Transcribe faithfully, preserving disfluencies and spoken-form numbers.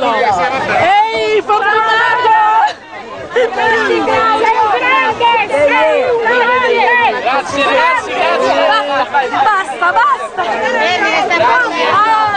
solo! Ehi, fortunato! Sei un grande! Sei un grande! Grazie ragazzi, grazie! Basta, basta! Basta!